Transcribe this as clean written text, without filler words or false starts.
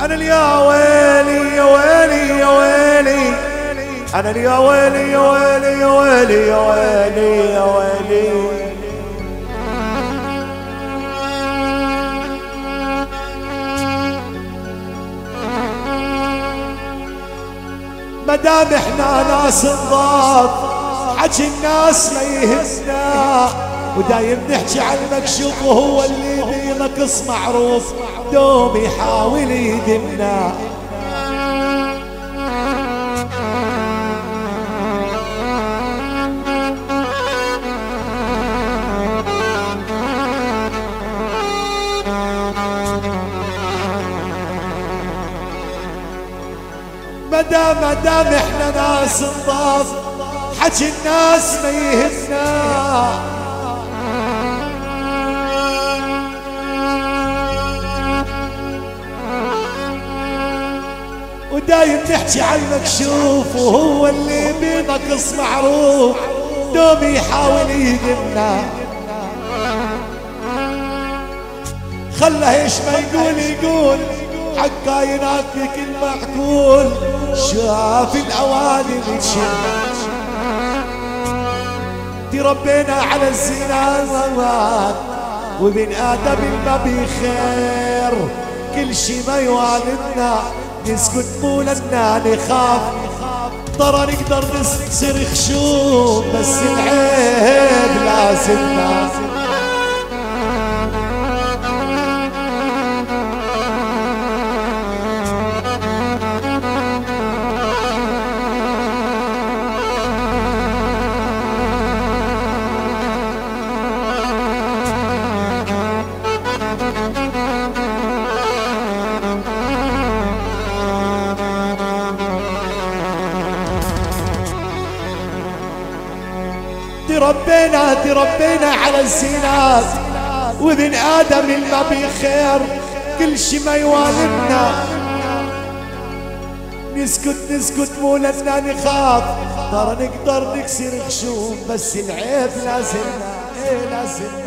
انا يا ويلي يا ويلي يا ويلي، انا يا ويلي يا ويلي يا ويلي يا ويلي يا ويلي. مدام احنا ناس نضاف حكي الناس ما يهمنا، ودايم نحكي عن المكشوف وهو اللي بينقص معروف دوم يحاول يدمنا. مدام احنا ناس نضاف حكي الناس ما يهمنا، ودايم نحكي عن المكشوف وهو اللي بينقص معروف دوم يحاول يهدمنا. خله ايش ما يقول حق كاينات بكل معقول، شاف الاواني بتشم تربينا على الزنا وبن ادم ما بخير، كل شي ما يوالدنا نسكت مو لنا نخاف، ترى نقدر نصير خشوم بس العيب لازمنا. تربينا على الزينات وابن آدم ما بخير، كل شي ما يوالدنا نسكت مو لنا نخاف، ترى نقدر نكسر خشوم بس العيب لازمنا لازمنا.